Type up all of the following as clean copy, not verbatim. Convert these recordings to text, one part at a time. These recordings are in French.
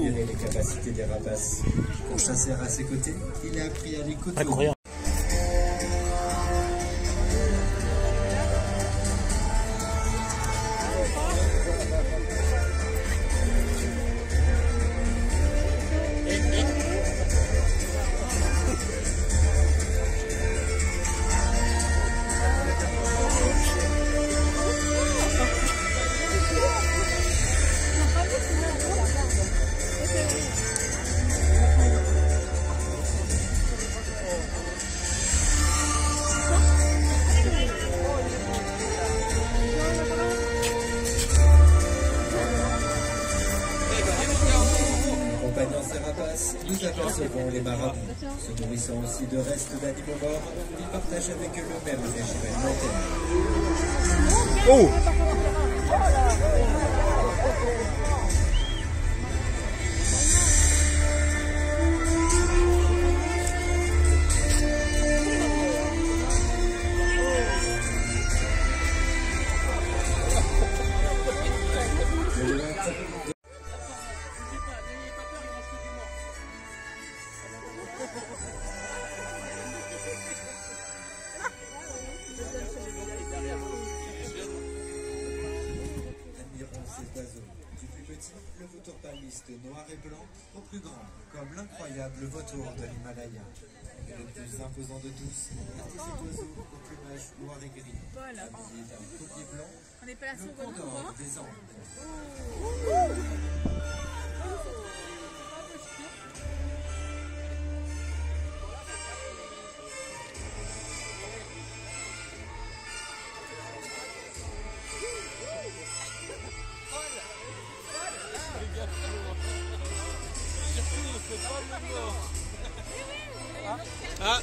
mesurer les capacités des rapaces. Pour chasser à ses côtés, il a appris à les côtoyer. Incroyable. Accompagnant ces rapaces, nous apercevons les marabouts. Se nourrissant aussi de restes d'animaux morts, ils partagent avec eux le même régime alimentaire. Oh! Admirons ces oiseaux. Du plus petit, le vautour palmiste noir et blanc, au plus grand, comme l'incroyable vautour de l'Himalaya. Et le plus imposant de tous était cet oiseau au plumage noir et gris, habillé d'un collier blanc, le condor des Andes. Ah.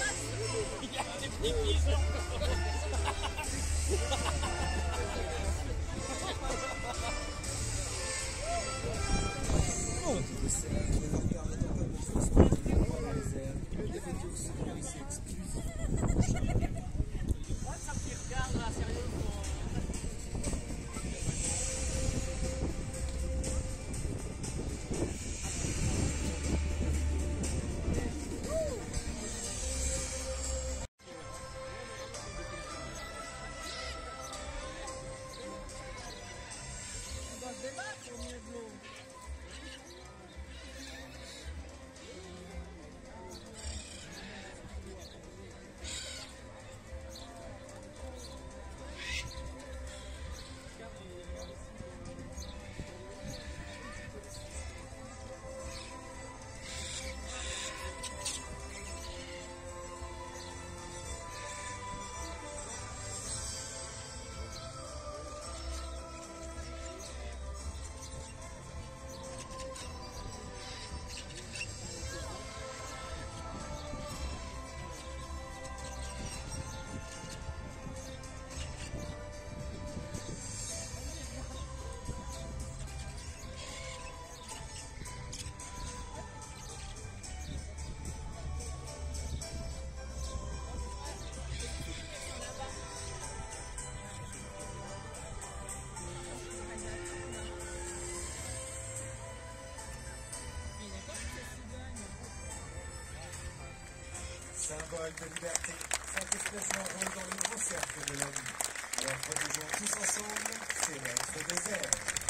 Symbole de liberté, cette espèce enroule dans le grand cercle de la vie. Alors protégeons tous ensemble ces maîtres des airs.